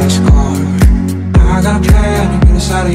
score. I got a plan to get us out of